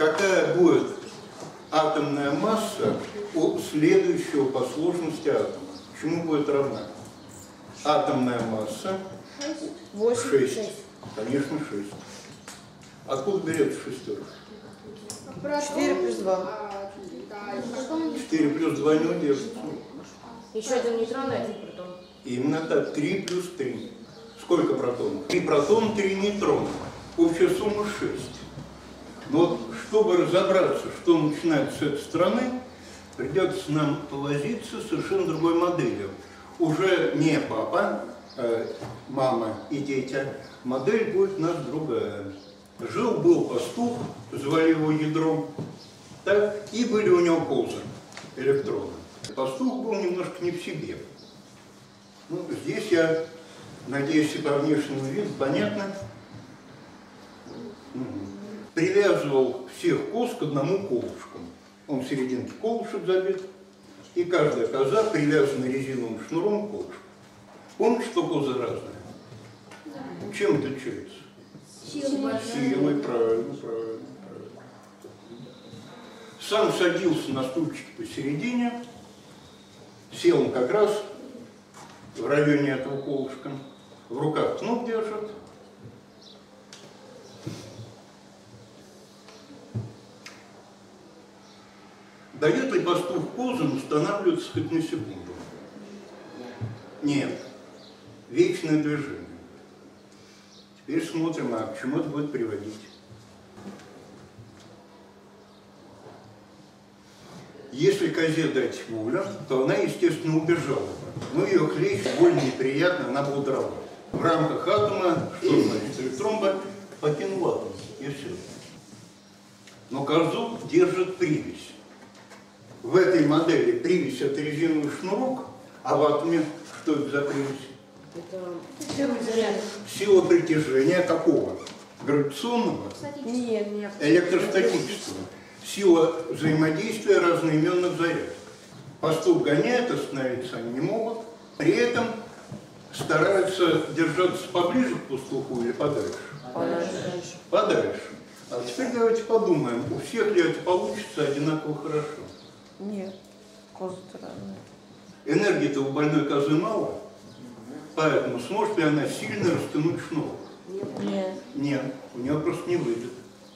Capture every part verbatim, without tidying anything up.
какая будет атомная масса у следующего по сложности атома? Чему будет равна? Атомная масса шесть. Конечно, шесть. Откуда берется шестерка? четыре плюс два. четыре плюс два не удержится. Еще один нейтрон и один протон. Именно так. три плюс три. Сколько протонов? три протона, три нейтрона. Общая сумма шесть. Но вот, чтобы разобраться, что начинается с этой стороны, придется нам повозиться с совершенно другой моделью. Уже не папа, а мама и дети. Модель будет у нас другая. Жил-был пастух, звали его Ядром, так, и были у него позы, электроны. Пастух был немножко не в себе. Ну, здесь я, надеюсь, и по внешнему виду понятно, привязывал всех коз к одному колышку. Он в серединке колышек забит, и каждая коза привязана резиновым шнуром к колышку. Помните, что козы разные? Чем это отличается? Силой, правильно, правильно, правильно. Сам садился на стульчик посередине, сел он как раз в районе этого колышка, в руках кнут держит. Дает ли пастух козам устанавливаться хоть на секунду? Нет. Вечное движение. Теперь смотрим, а к чему это будет приводить. Если козе дать волю, то она, естественно, убежала бы. Ну, ее хлещ больно неприятно, она бы удрала. В рамках атома, что значит электрон покинул атом, и все. Но козу держит привязь. В этой модели привязь — это резиновый шнурок, а в атоме что это за привязь? Сила притяжения какого? Гравитационного? Нет, нет. Электростатического. Сила взаимодействия разноименных зарядов. Пастух гоняет, остановиться они не могут. При этом стараются держаться поближе к пастуху или подальше? Подальше. Подальше. А теперь давайте подумаем, у всех ли это получится одинаково хорошо? Нет. Козы-то разные. Энергии-то у больной козы мало, поэтому сможет ли она сильно растянуть шнур? Нет. Нет, у нее просто не выйдет.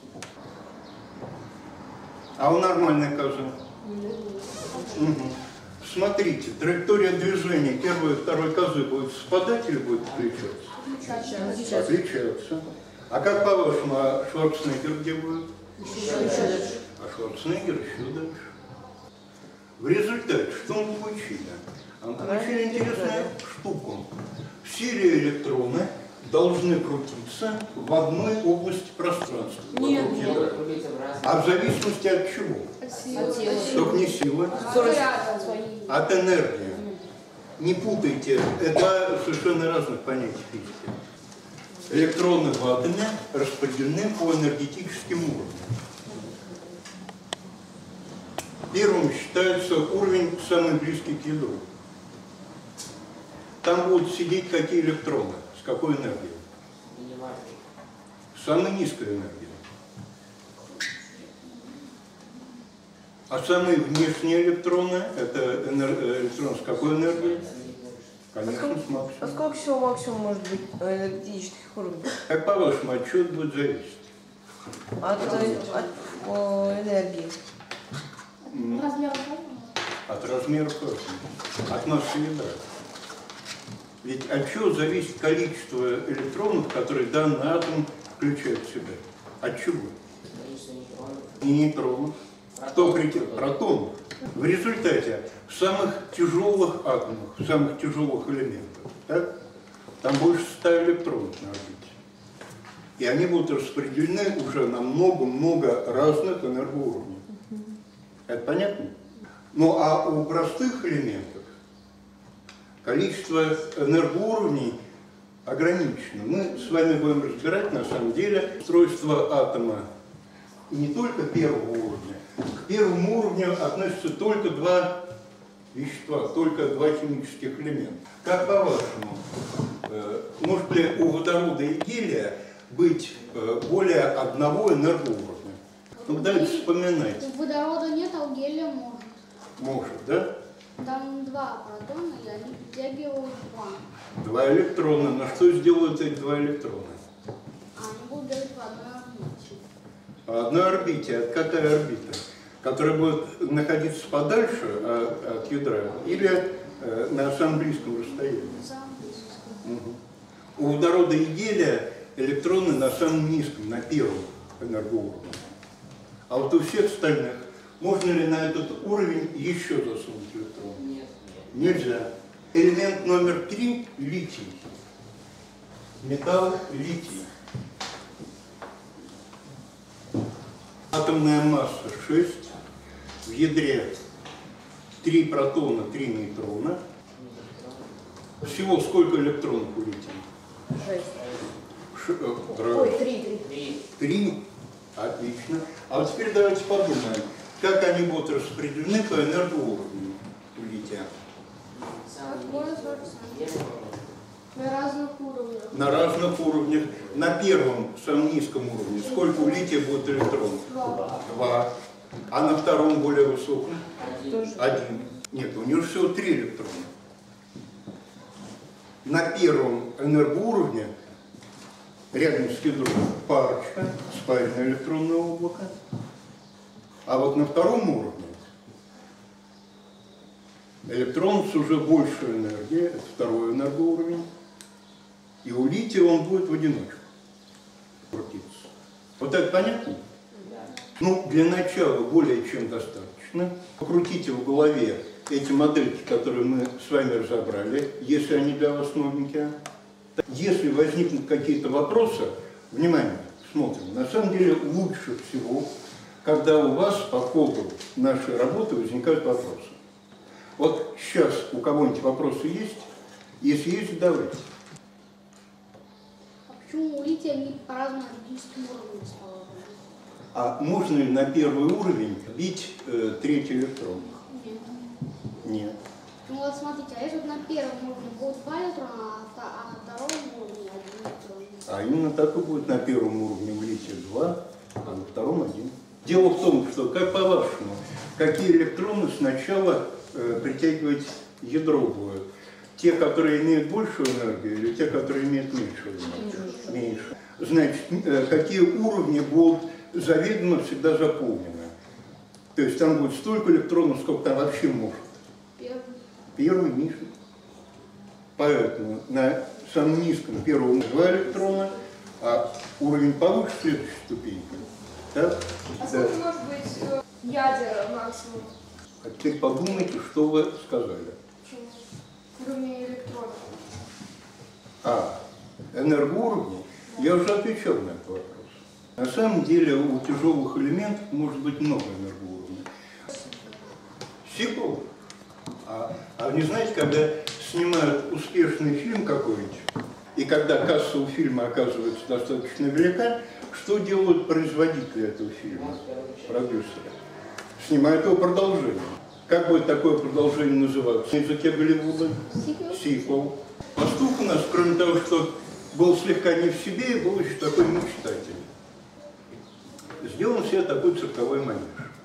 А у нормальной козы? Угу. Смотрите, траектория движения первой и второй козы будет совпадать или будет отличаться? Отличаться. Отличаться. А как по-вашему, а Шварценеггер где будет? Еще дальше. А Шварценеггер еще дальше. В результате, что мы получили? Мы получили интересную штуку. Все электроны должны крутиться в одной области пространства. Нет, нет. А в зависимости от чего? От силы. Только не силы. От энергии. Не путайте, это совершенно разных понятий физики. Электроны в атоме распределены по энергетическим уровням. Первым считается уровень, самый близкий к ядру. Там будут сидеть какие электроны, с какой энергией? Самая низкая энергия. А самые внешние электроны, это электрон с какой энергией? Конечно, с максимумом. А сколько всего максимум может быть энергетических уровней? Как по-вашему, от чего это будет зависеть? От, от о, энергии. Размер От размера атома, от массы ядра. Ведь от чего зависит количество электронов, которые данный атом включает в себя? От чего? Не нейтронов. Кто притянет? Протонов. В результате в самых тяжелых атомах, в самых тяжелых элементах, так, там больше ста электронов на орбите. И они будут распределены уже на много-много разных энергоуровней. Это понятно? Ну а у простых элементов количество энергоуровней ограничено. Мы с вами будем разбирать на самом деле устройство атома не только первого уровня. К первому уровню относятся только два вещества, только два химических элемента. Как по-вашему, может ли у водорода и гелия быть более одного энергоуровня? Ну дайте вспоминать. У водорода нет, а у гелия может. Может, да? Там два протона, и они притягивают два. Два электрона. На что сделают эти два электрона? А они будут бегать по одной орбите. По одной орбите. От какая орбита? Которая будет находиться подальше от, от ядра или э, на самом близком расстоянии? Самый близкий. Угу. У водорода и гелия электроны на самом низком, на первом энергоуровне. А вот у всех остальных можно ли на этот уровень еще засунуть электрон? Нет. Нельзя. Элемент номер три – литий. Металл литий. Атомная масса шесть. В ядре три протона, три нейтрона. Всего сколько электронов у лития? Шесть. Ш... э, Ой, три, три. Три. Три. Отлично. А вот теперь давайте подумаем, как они будут распределены по энергоуровню у лития. Какое сложно? На разных уровнях. На разных уровнях. На первом, самом низком уровне, сколько у лития будет электронов? Два. Два. А на втором, более высоком? Тоже. Один. Нет, у него всего три электрона. На первом энергоуровне, рядом с ядром, парочка, спаянное электронное облако. А вот на втором уровне электрон с уже большей энергией, это второй энергоуровень. И у лития он будет в одиночку крутиться. Вот это понятно? Ну, для начала более чем достаточно. Покрутите в голове эти модельки, которые мы с вами разобрали, если они для вас новенькие. Если возникнут какие-то вопросы, внимание, смотрим. На самом деле лучше всего, когда у вас по ходу нашей работы возникают вопросы. Вот сейчас у кого-нибудь вопросы есть? Если есть, давайте. А почему у лития они по-разному энергетическим уровням расположены? А можно ли на первый уровень бить э, третий электрон? Нет. Нет. Ну вот смотрите, а если вот на первом уровне будет два электрона, а вто- а на втором уровне один электрон? А именно так и будет на первом уровне у лития два, а на втором один. Дело в том, что, как по-вашему, какие электроны сначала э, притягивать ядро будет? Те, которые имеют большую энергию, или те, которые имеют меньшую энергию? Меньше. Значит, э, какие уровни будут заведомо всегда заполнены? То есть там будет столько электронов, сколько там вообще может. Первый. Первый ниже. Поэтому на самом низком первом два электрона, а уровень повыше следующей ступеньки. Так? А Да. сколько может быть э, ядер максимум? А теперь подумайте, что вы сказали. Почему? Уровень электронов. А, энергоуровни? Я уже отвечал на этот вопрос. На самом деле у тяжелых элементов может быть много энергоуровней. Сиквел? А, а вы не знаете, когда снимают успешный фильм какой-нибудь, и когда касса у фильма оказывается достаточно велика, что делают производители этого фильма, продюсеры? Снимают его продолжение. Как будет такое продолжение называться на языке Голливуда? Сиквел. Сиквел. Пастух у нас, кроме того, что был слегка не в себе, был еще такой мечтатель. Сделал себе такой цирковой манеж.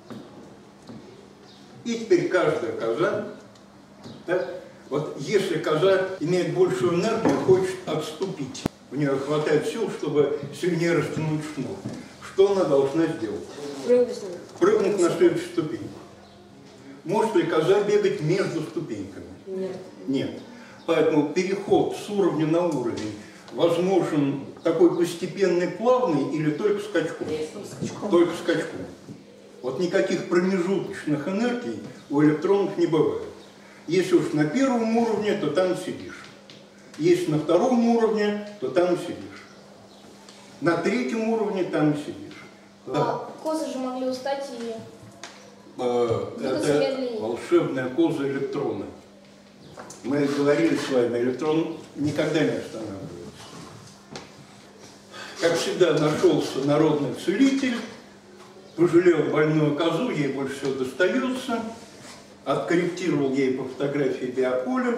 И теперь каждая коза, так, вот если коза имеет большую энергию, хочет отступить, у нее хватает сил, чтобы сильнее растянуть шнур, что она должна сделать? Прыгнуть. Прыгнуть на следующую ступеньку. Может ли коза бегать между ступеньками? Нет. Нет. Поэтому переход с уровня на уровень возможен такой постепенный, плавный или только скачком? Только скачком. Вот никаких промежуточных энергий у электронов не бывает. Если уж на первом уровне, то там сидишь. Если на втором уровне, то там сидишь. На третьем уровне там сидишь. Да. А козы же могли устать и... Э, Двигаться Это медленнее. волшебная коза электрона. Мы говорили с вами, электрон никогда не останавливается. Как всегда, нашелся народный целитель, пожалел больную козу, ей больше всего достается, откорректировал ей по фотографии биополя,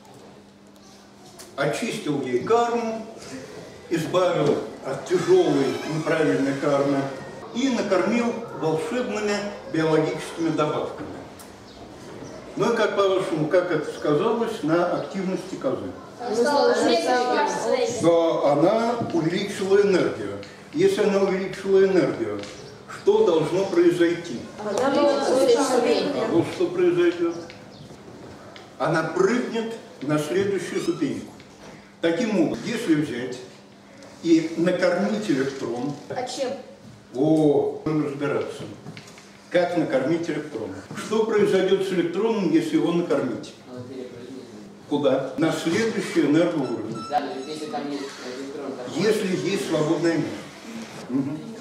очистил ей карму, избавил от тяжелой неправильной кармы и накормил волшебными биологическими добавками. Ну и как по-вашему, как это сказалось на активности козы? стало Да, она увеличила энергию. Если она увеличила энергию, что должно произойти? Она может А вот что произойдет. Она прыгнет на следующую ступеньку. Таким образом, если взять и накормить электрон, А чем? о, будем разбираться, как накормить электрон. Что произойдет с электроном, если его накормить? Он перепрыгнет. Куда? На следующий энергоуровень. Да, то есть если там есть электрон, такой, Если есть свободное место. Мгм.